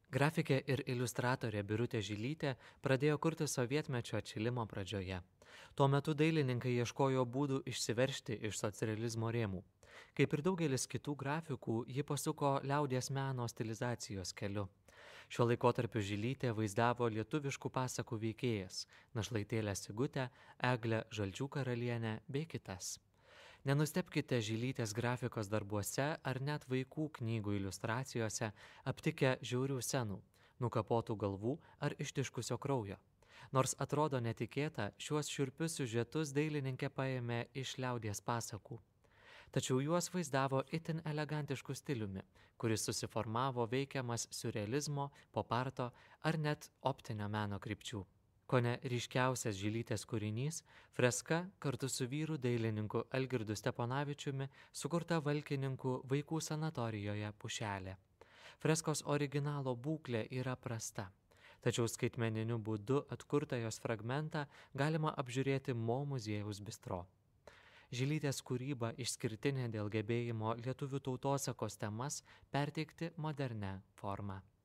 Grafikė ir iliustratorė Birutė Žilytė pradėjo kurti sovietmečio atšilimo pradžioje. Tuo metu dailininkai ieškojo būdų išsiveržti iš socrealizmo rėmų. Kaip ir daugelis kitų grafikų, ji pasuko liaudies meno stilizacijos keliu. Šiuo laikotarpiu Žilytė vaizdavo lietuviškų pasakų veikėjas - Našlaitėlę Sigutę, Eglę Žalčių karalienę bei kitas. Nenustebkite Žilytės grafikos darbuose ar net vaikų knygų iliustracijose aptikę žiaurių scenų, nukapotų galvų ar ištiškusio kraujo. Nors atrodo netikėta, šiuos šiurpius siužetus dailininkė paėmė iš liaudies pasakų. Tačiau juos vaizdavo itin elegantišku stiliumi, kuris susiformavo veikiamas siurrealizmo, poparto ar net optinio meno krypčių. Kone ryškiausias Žilytės kūrinys - freska kartu su vyru dailininku Algirdu Steponavičiumi sukurta Valkininkų vaikų sanatorijoje Pušelė. Freskos originalo būklė yra prasta, tačiau skaitmeniniu būdu atkurtą jos fragmentą galima apžiūrėti Mo muziejaus bistro. Žilytės kūryba išskirtinė dėl gebėjimo lietuvių tautosakos temas perteikti modernę formą.